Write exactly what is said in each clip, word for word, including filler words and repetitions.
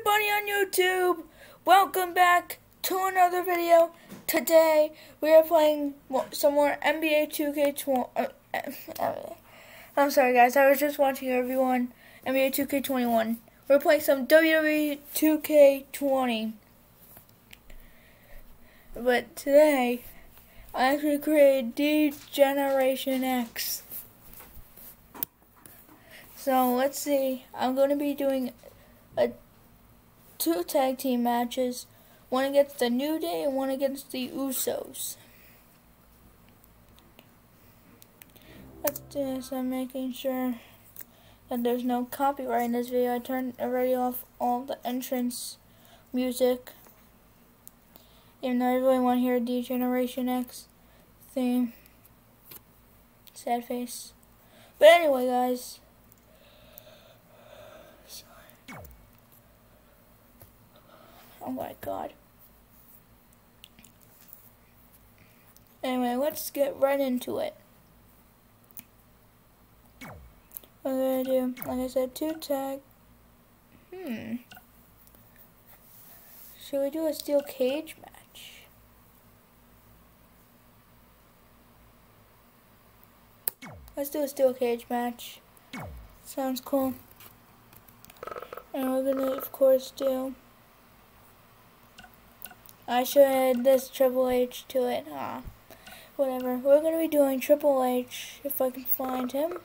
everybody on YouTube! Welcome back to another video. Today we are playing some more N B A two K twenty. Uh, I'm sorry guys, I was just watching everyone N B A two K twenty-one. We're playing some W W E two K twenty. But today I actually created D-Generation X. So let's see. I'm going to be doing a two tag team matches, one against the New Day and one against the Usos. Let's do this. I'm making sure that there's no copyright in this video. I turned already off all the entrance music, even though I really want to hear a D-Generation X theme. Sad face. But anyway, guys. Oh my god. Anyway, let's get right into it. What we're gonna do, like I said, two tag. Hmm. Should we do a steel cage match? Let's do a steel cage match. Sounds cool. And we're gonna, of course, do. I should add this Triple H to it. Ah, whatever. We're going to be doing Triple H, if I can find him.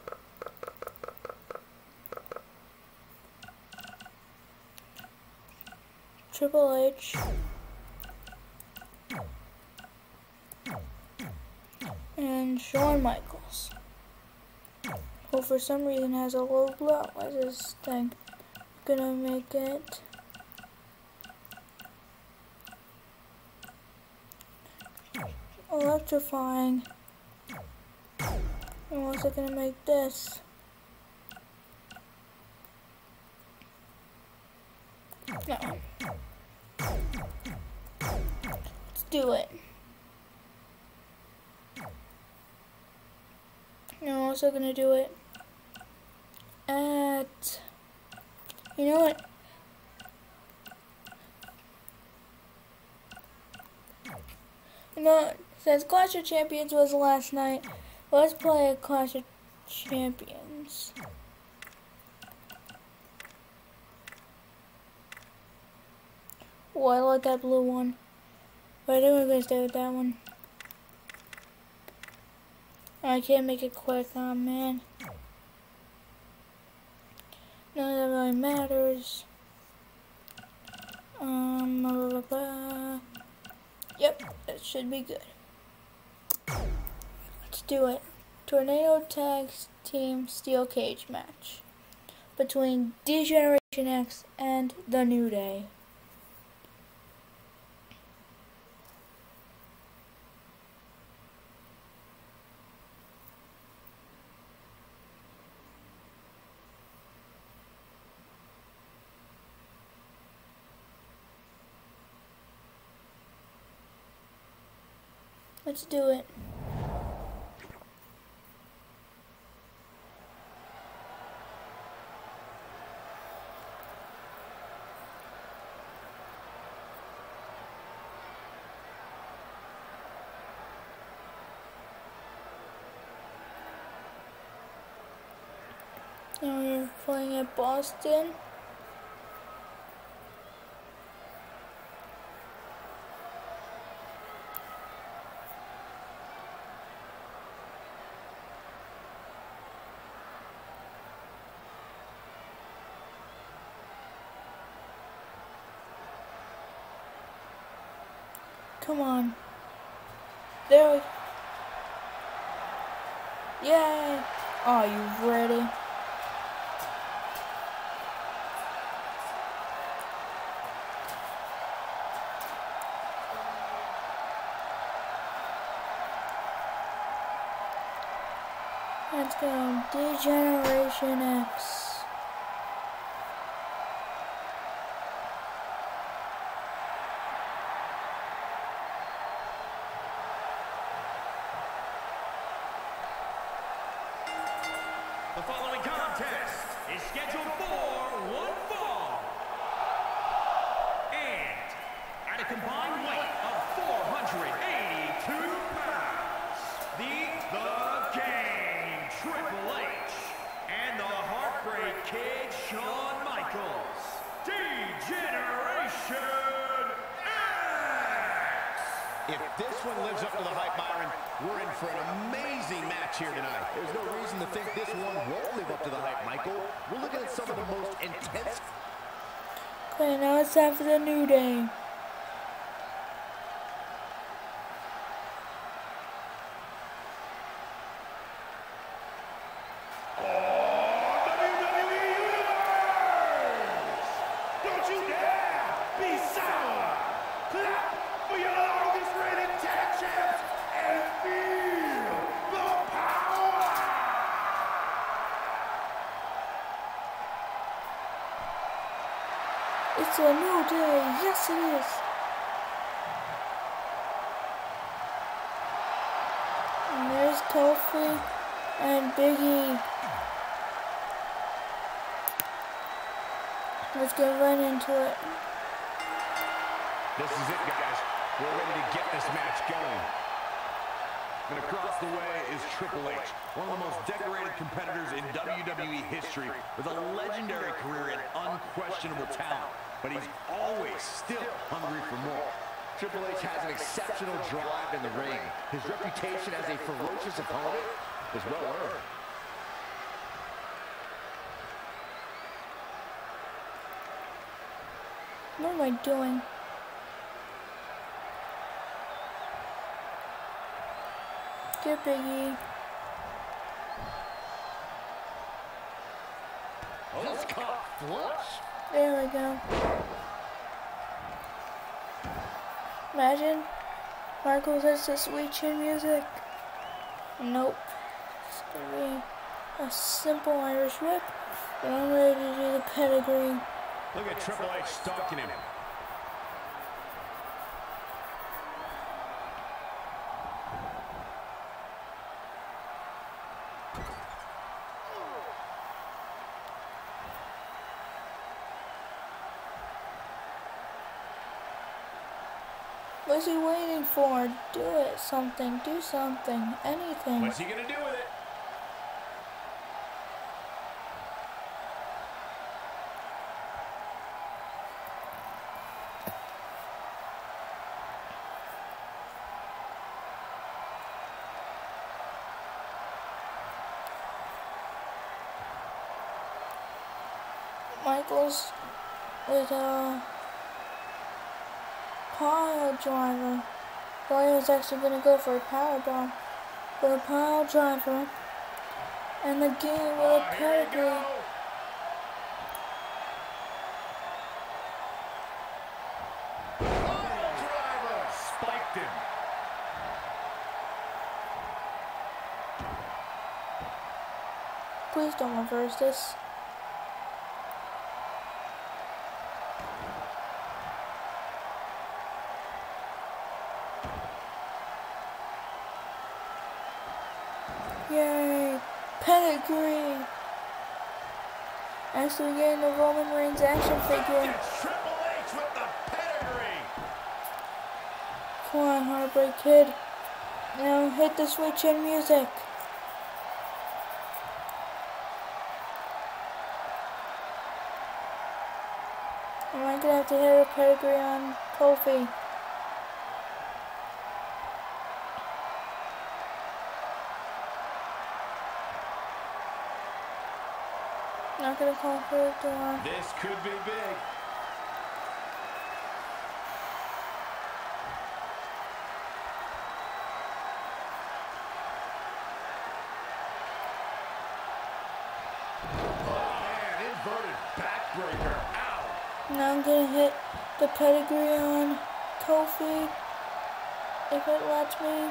Triple H. And Shawn Michaels. Who for some reason has a low blow as his thing. I'm going to make it. Electrifying. And what's it gonna make this? No. Let's do it. And I'm also gonna do it at, you know what? You know what? Since Clash of Champions was last night, let's play a Clash of Champions. Oh, I like that blue one. But I think we're going to stay with that one. I can't make it quick, oh man. None of that really matters. Um, blah, blah, blah. Yep, that should be good. Let's do it. Tornado Tag Team Steel Cage match between D-Generation X and the New Day. Let's do it. Now we're playing at Boston. Come on. There we go. Yay! Are you ready? Let's go. D-Generation X. The following contest is scheduled for one fall combined weight of four hundred eighty-two pounds, the The Game Triple H and the Heartbreak Kid Shawn Michaels, D-Generation X! If this one lives up to the hype, Byron, we're in for an amazing match here tonight. There's no reason to think this one won't live up to the hype, Michael. We're looking at some of the most intense... Okay, now it's time for the New Day. It's a new day. Yes, it is. And there's Kofi and Big E. Let's get right into it. This is it, guys. We're ready to get this match going. And across the way is Triple H, one of the most decorated competitors in W W E history, with a legendary career and unquestionable talent. But he's always still hungry for more. Triple H has an exceptional drive in the ring. His reputation as a ferocious opponent is well earned. What am I doing? Get Big E. Oh, that's caught flush. There we go. Imagine Michaels has the sweet chin music. Nope. It's gonna be a simple Irish whip, but I'm ready to do the pedigree. Look at Triple H stalking him. What's he waiting for? Do it. Something. Do something. Anything. What's he gonna do with it? Michaels with a pile driver. Boy was actually gonna go for a power bomb, but a pile driver, and the game with a pedigree. Pile driver spiked him. Please don't reverse this. Yay! Pedigree! Actually getting the Roman Reigns action figure. Triple H with the pedigree. Come on, Heartbreak Kid. Now hit the switch in music. Am I gonna have to hit a pedigree on Kofi? Not gonna call for a door. This could be big. Oh man, inverted backbreaker. Ow. Now I'm gonna hit the pedigree on Kofi if it lets me.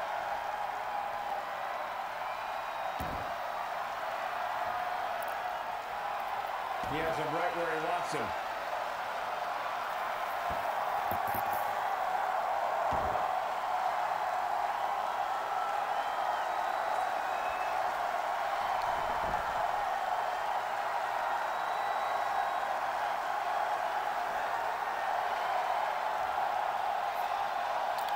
He has him right where he wants him.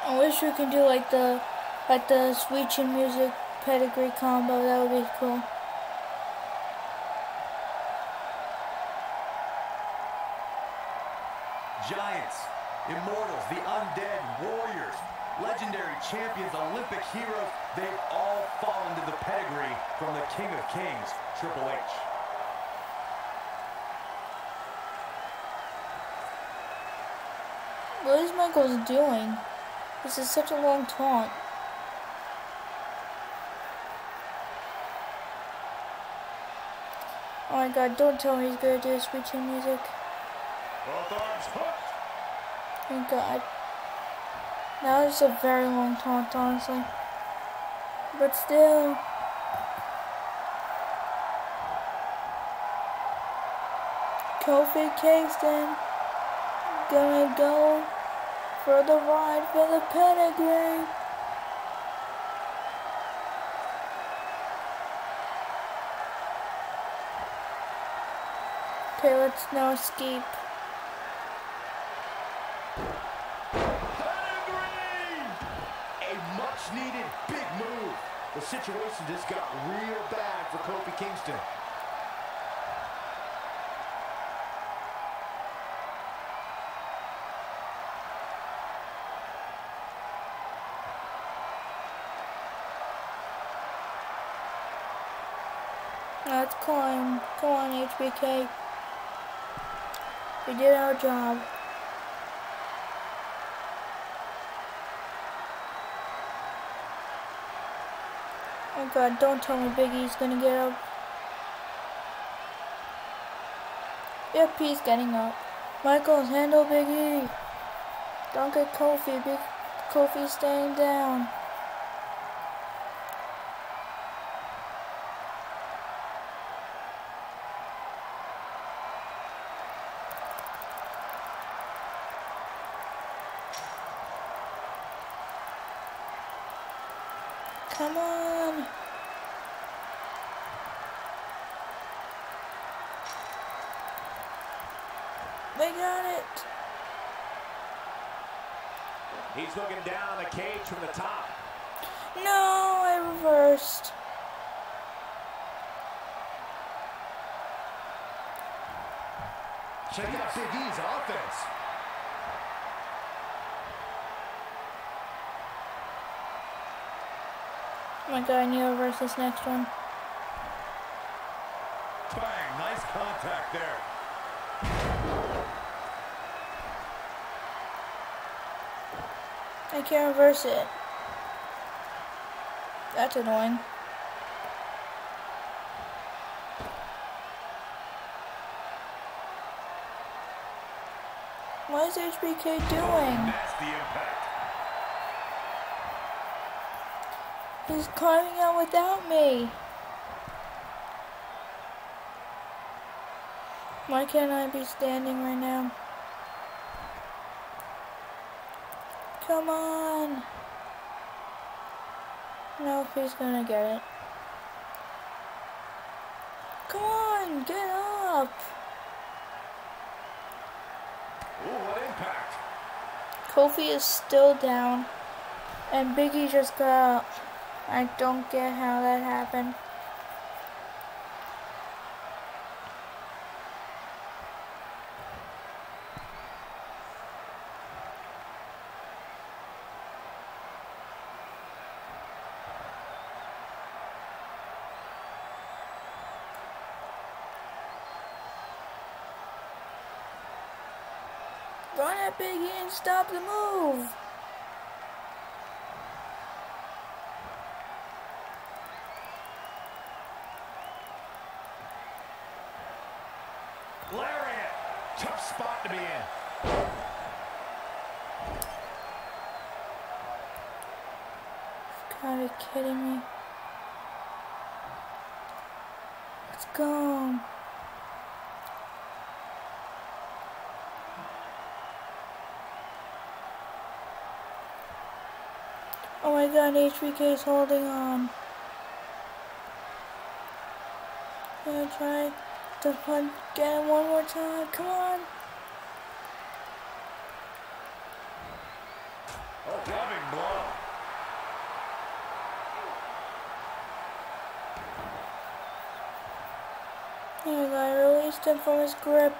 I wish we could do like the like the Sweet Chin Music pedigree combo. That would be cool. Giants, immortals, the undead, warriors, legendary champions, Olympic heroes, they've all fallen to the pedigree from the King of Kings, Triple H. What is Michaels doing? This is such a long taunt. Oh my god, don't tell me he's gonna do Sweet Chin Music. Both arms hooked. Thank god. That was a very long taunt, honestly. But still. Kofi Kingston gonna go for the ride for the pedigree. Okay, let's now escape. Pedigree! A much-needed big move. The situation just got real bad for Kofi Kingston. Let's climb. Come on, H B K. We did our job. Oh god, don't tell me Big E's gonna get up. Yep, he's getting up. Michaels, handle Big E. Don't get Kofi. Big Kofi's staying down. Come on. We got it. He's looking down the cage from the top. No, I reversed. Check out Big E's offense. Oh my god, I need to reverse this next one. Bang, nice contact there. I can't reverse it. That's annoying. What is H B K doing? Nasty impact. He's climbing out without me. Why can't I be standing right now? Come on. No, he's gonna get it. Come on, get up. Ooh, what impact. Kofi is still down. And Big E just got up. I don't get how that happened. Run at Big E and stop the move. Lariat. Tough spot to be in. You gotta be kidding me. Let's go. Oh my god, H B K is holding on. Gonna try to punch, get him one more time. Come on. Oh, loving blow. And I released him from his grip.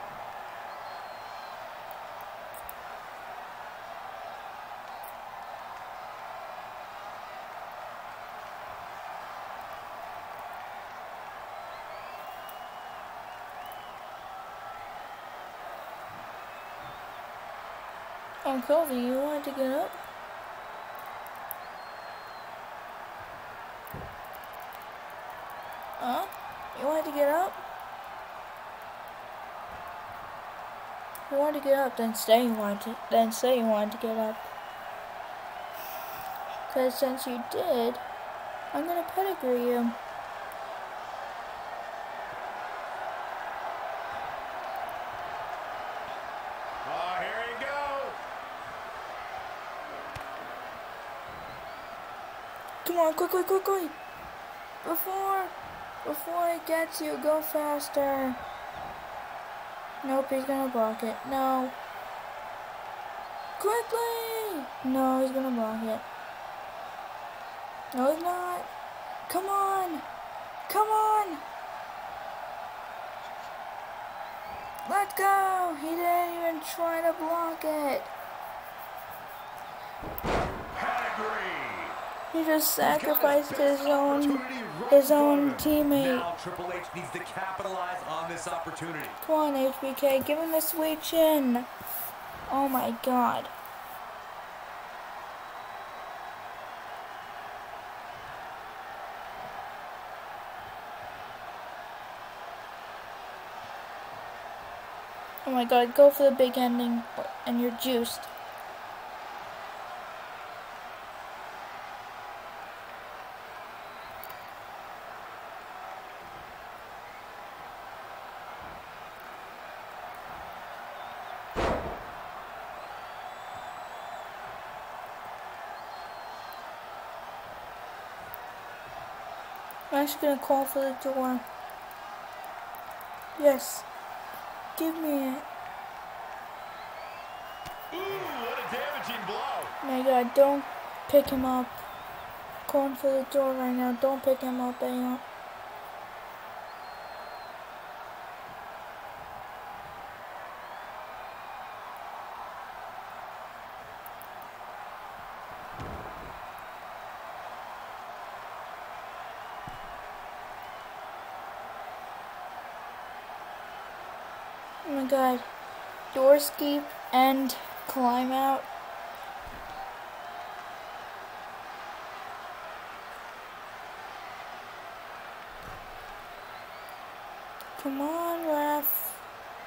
Oh, Kobe, you wanted to get up? Huh? You wanted to get up? You wanted to get up, then say you wanted to, then say you wanted to get up. Cause since you did, I'm gonna pedigree you. Oh, here you go. Come on, quickly, quickly! Before, before it gets you, go faster. Nope, he's gonna block it. No. Quickly! No, he's gonna block it. No, he's not. Come on! Come on! Let's go! He didn't even try to block it. He just sacrificed his own his own teammate. Now Triple H needs to capitalize on this opportunity. Come on, H B K, give him the sweet chin. Oh my god. Oh my god, go for the big ending and you're juiced. I'm actually gonna call for the door. Yes. Give me it. Ooh, what a damaging blow. My god, don't pick him up. Calling for the door right now. Don't pick him up, Aeon. Oh my god. Door escape and climb out. Come on, ref.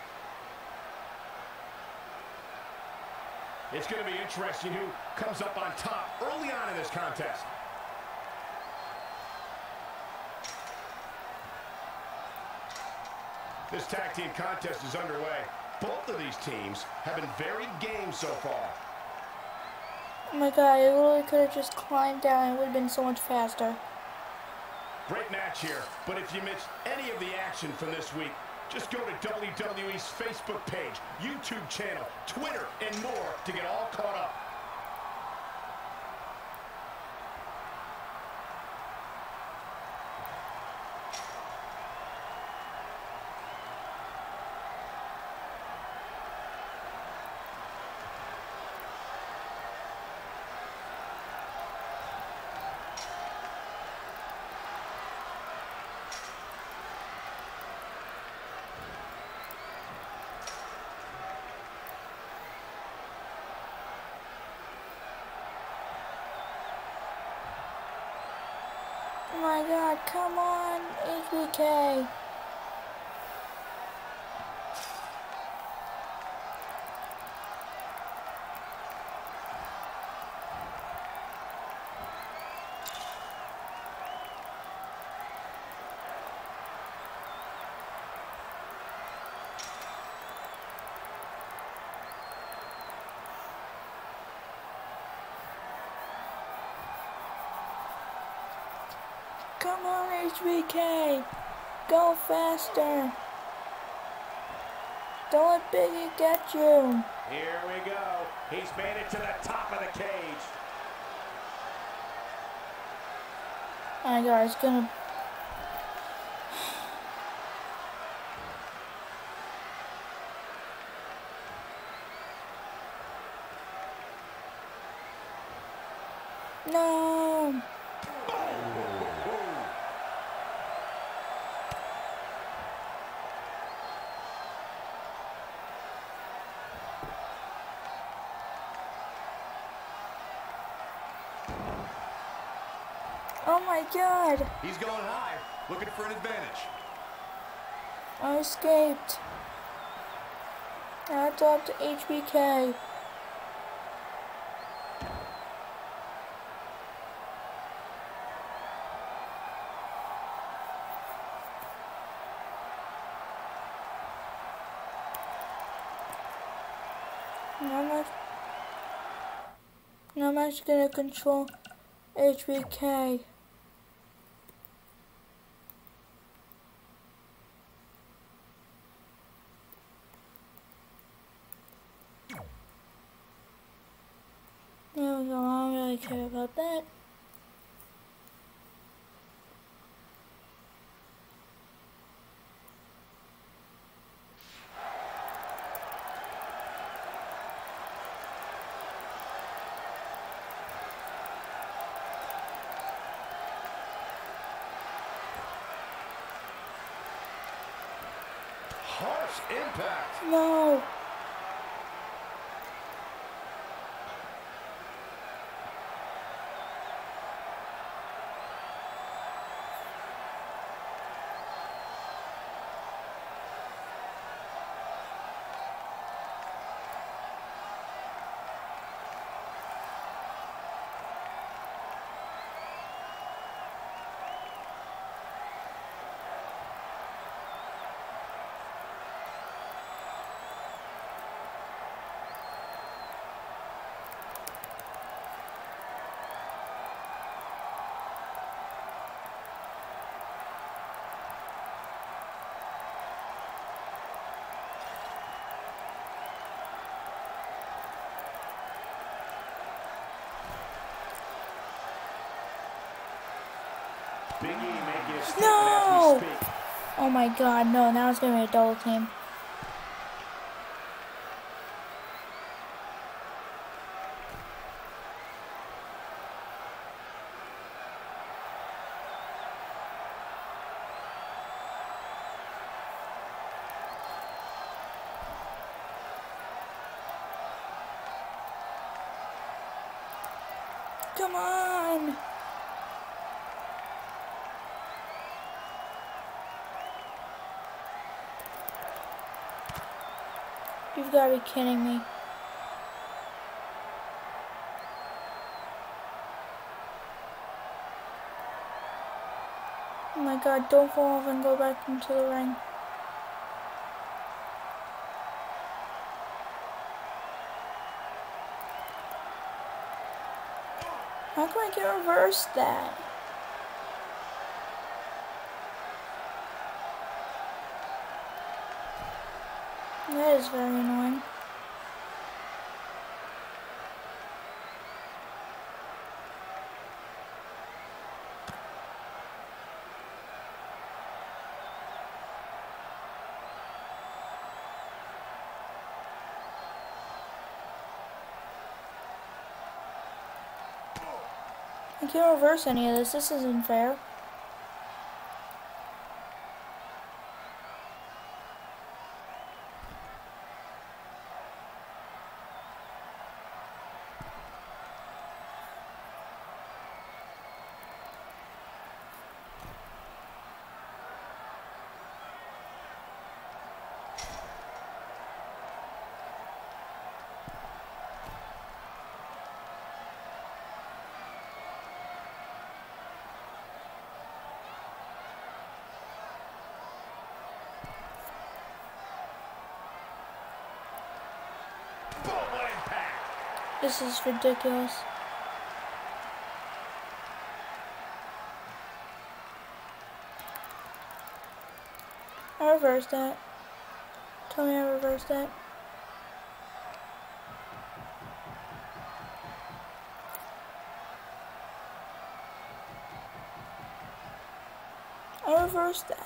It's going to be interesting who comes up on top early on in this contest. This tag team contest is underway. Both of these teams have been very game so far. Oh my god, I literally could have just climbed down. It would have been so much faster. Great match here, but if you missed any of the action from this week, just go to W W E's Facebook page, YouTube channel, Twitter, and more to get all caught up. Oh my god, come on, H B K. Come on, H B K. Go faster. Don't let Biggie get you. Here we go. He's made it to the top of the cage. My God, it's gonna. No. Oh my God. He's going high, looking for an advantage. I escaped. Now it's up to H B K. Now I'm, act now I'm actually gonna control H B K. There we go, I don't really care about that. Harsh impact. No. Big E making a statement No! as we speak. Oh my God, no, now it's gonna be a double team. Come on! You've got to be kidding me. Oh my God, don't fall off and go back into the ring. How can I get reversed that? That is very annoying. I can't reverse any of this. This isn't fair. Boom, what impact. This is ridiculous. I reversed that. Tell me I reversed that. I reversed that.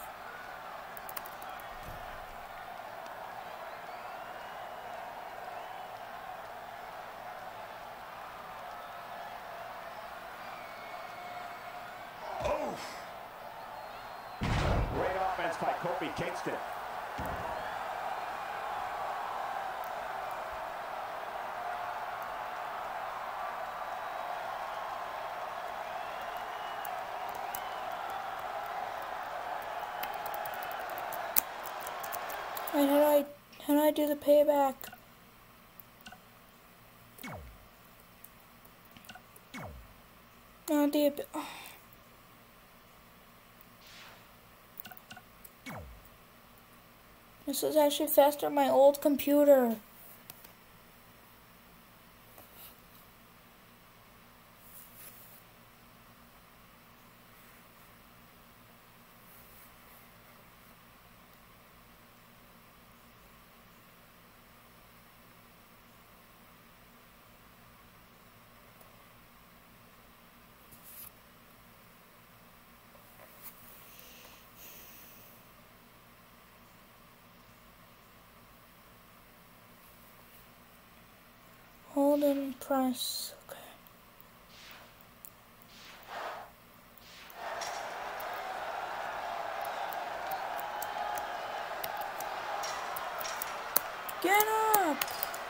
Oh! Great offense by Kofi Kingston. Wait, how do I, how do I do the payback? No, the, oh. This is actually faster on my old computer. Hold and press. Okay. Get up!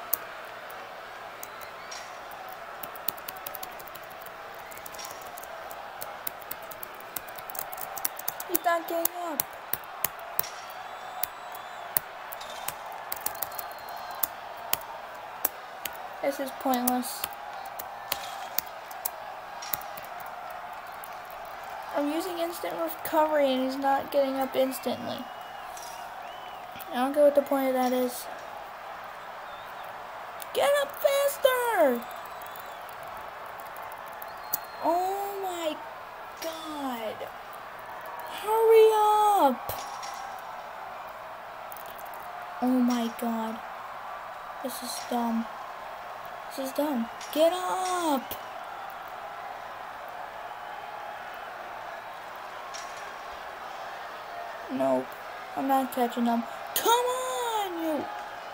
He's not getting up. This is pointless. I'm using instant recovery and he's not getting up instantly. I don't get what the point of that is. Get up faster! Oh my god. Hurry up! Oh my god. This is dumb. This is dumb. Get up! Nope. I'm not catching them. Come on, you!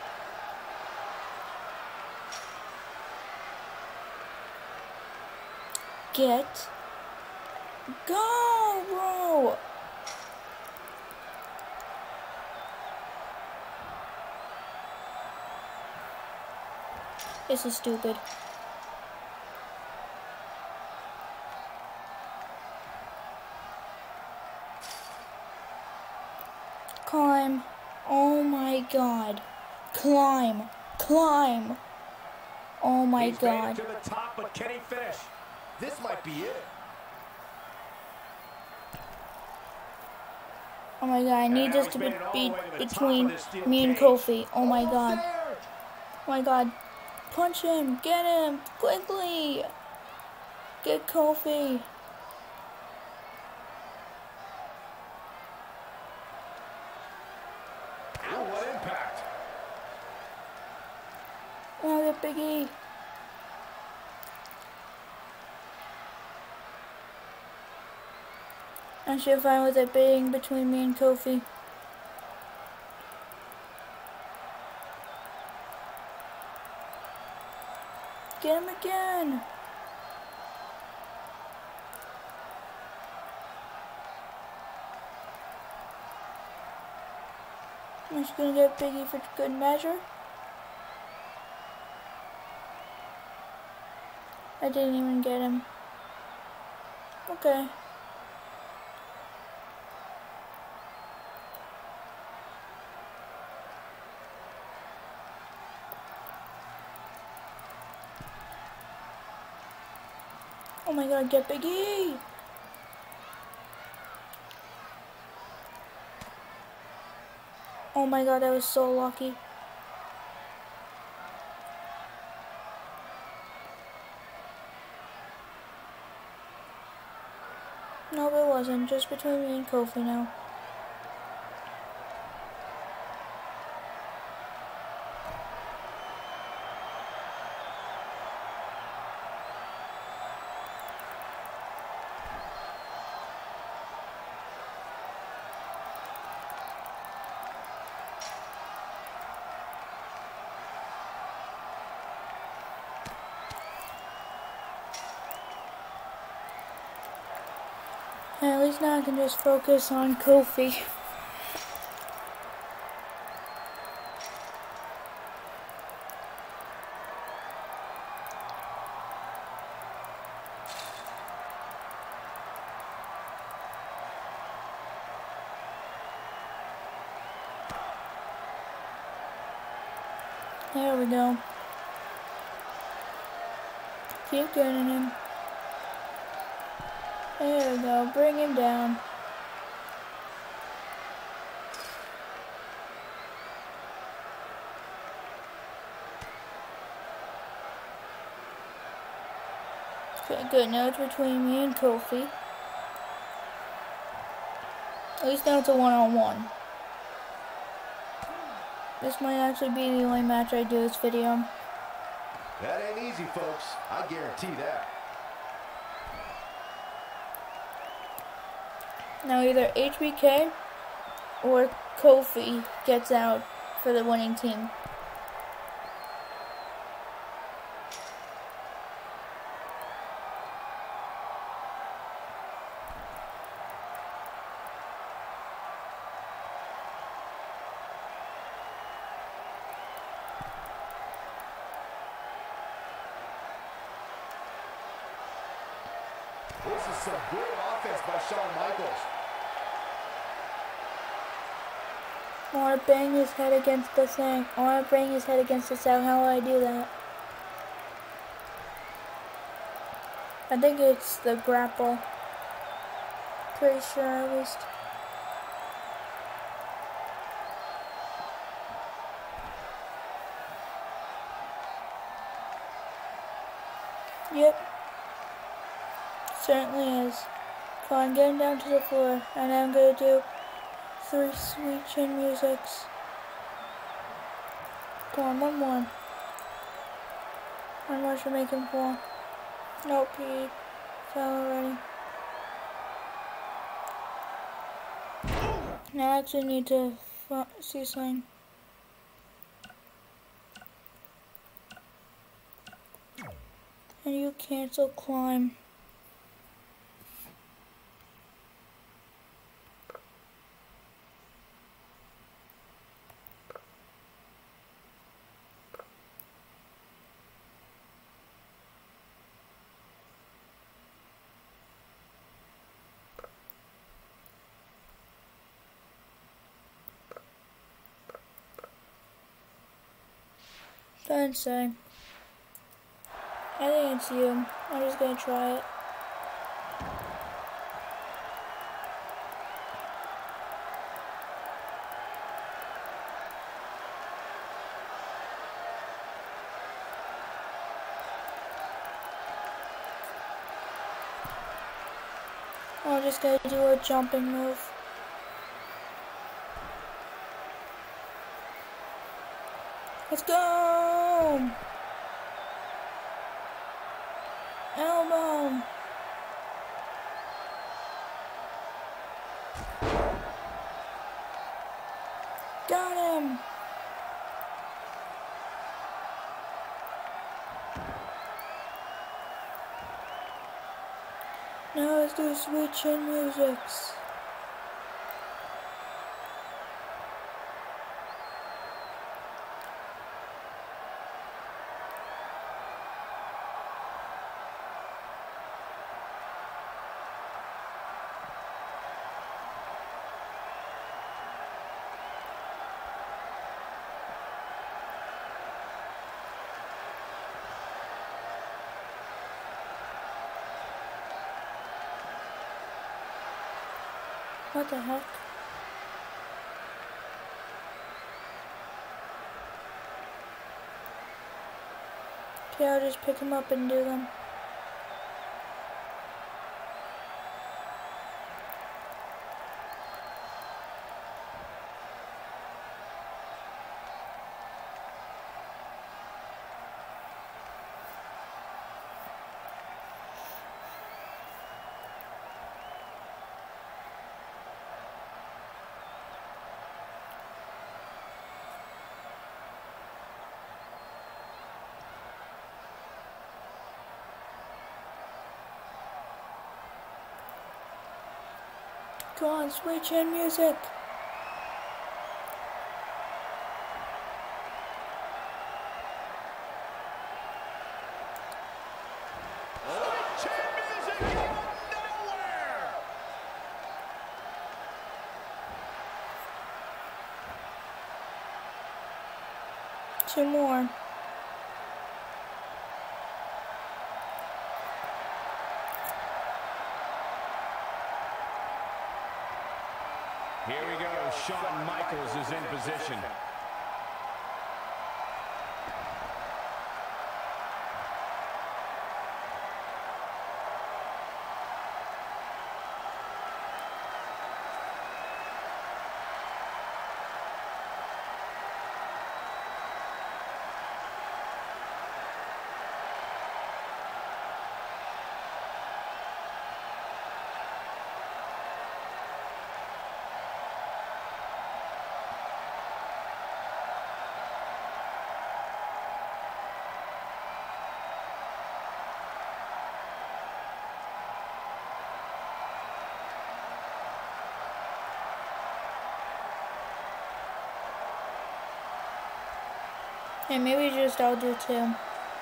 Get. Go, bro! This is stupid. Climb. Oh my god. Climb. Climb. Oh my He's god. made it to the top, but can he finish? This might be it. Oh my god, I need this to be, be between me and Kofi. Oh my god. Oh my god. Punch him. Get him. Quickly. Get Kofi. Oh, what impact. Oh, get Big E. I should fine with it being between me and Kofi. Get him again. I'm just gonna get Big E for good measure. I didn't even get him. Okay. Oh my god, get Big E! Oh my god, I was so lucky. Nope, it wasn't. Just between me and Kofi now. And at least now I can just focus on Kofi. There we go. Keep getting him. There we go. Bring him down. Okay, good. Now it's between me and Kofi. At least now it's a one-on-one. This might actually be the only match I do this video. That ain't easy, folks. I guarantee that. Now either H B K or Kofi gets out for the winning team. This is some good offense by Shawn Michaels. I want to bang his head against the thing. I want to bang his head against the cell. How will I do that? I think it's the grapple. Pretty sure at least. Yep. Certainly is. Come on, get him down to the floor. And I'm going to do three sweet chin musics. Come on, one more. One more should make him fall. Nope, he fell already. Now I actually need to see something. And you cancel climb. Don't say. I think it's you. I'm just gonna try it. I'm just gonna do a jumping move. Let's go! Elbow! Got him! Now let's do sweet chin musics. What the heck? Okay, I'll just pick him up and do them. Go on, sweet chin music. Two more. Here we go. Shawn Michaels is in position. Hey, maybe just I'll do two.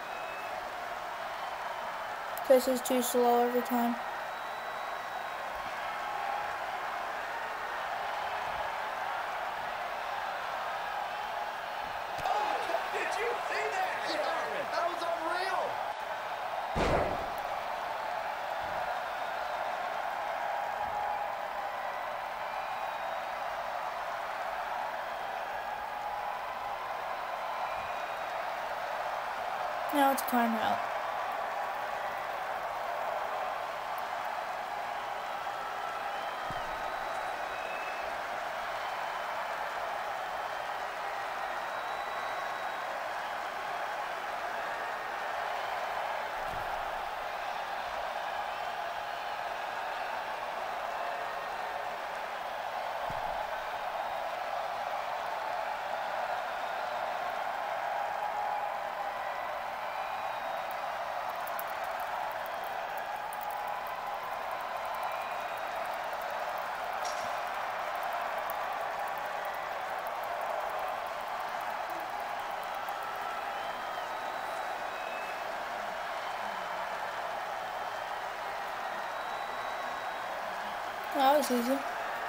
This is too slow every time. Oh, did you see that? Yeah, that was unreal. Now it's time out. That was easy.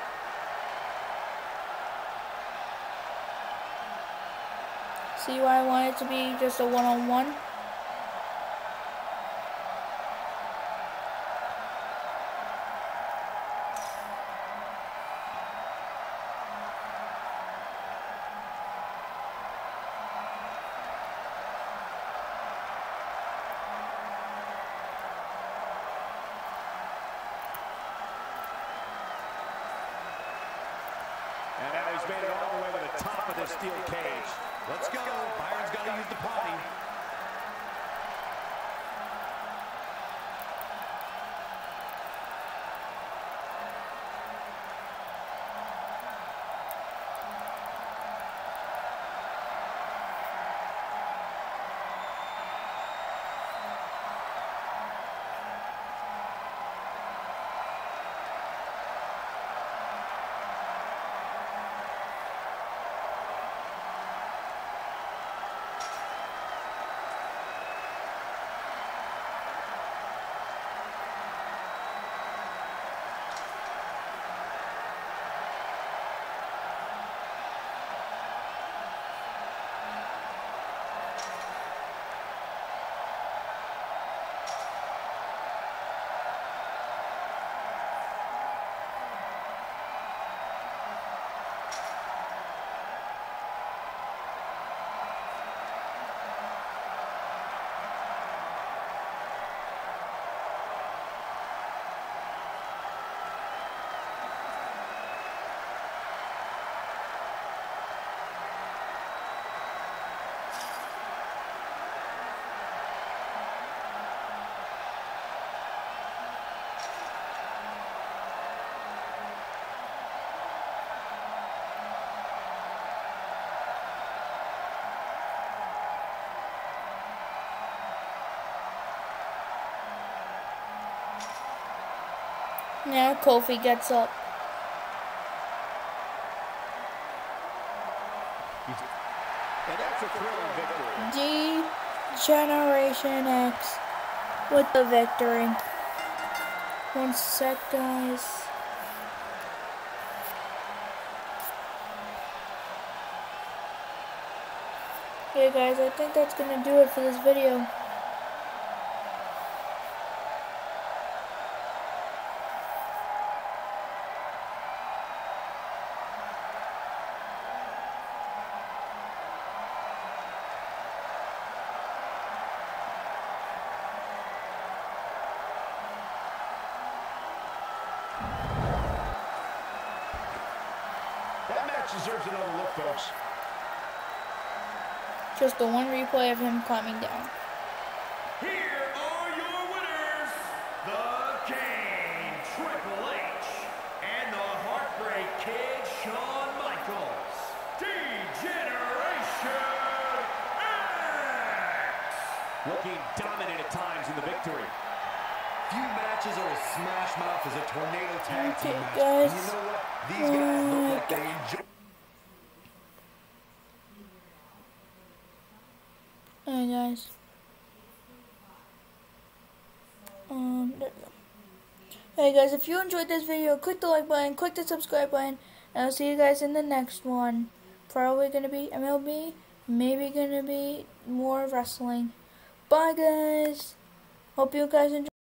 See why I want it to be just a one-on-one? And now he's made it all the way to the top of the steel cage. Let's go. Byron's got to use the potty. Now Kofi gets up. That's a thrilling victory. D-Generation X with the victory. One sec, guys. Okay, guys, I think that's gonna do it for this video. That match deserves another look, folks. Just the one replay of him climbing down. Here are your winners, The King, Triple H, and the Heartbreak Kid, Shawn Michaels. D-Generation X! Looking dominant at times in the victory. Few matches are as smash mouth as a tornado tag Okay, team match. guys. And you know what? These guys look like they enjoy. Alright, guys. Um, there we go. Hey guys, if you enjoyed this video, click the like button, click the subscribe button, and I'll see you guys in the next one. Probably gonna be M L B, maybe gonna be more wrestling. Bye, guys. Hope you guys enjoy.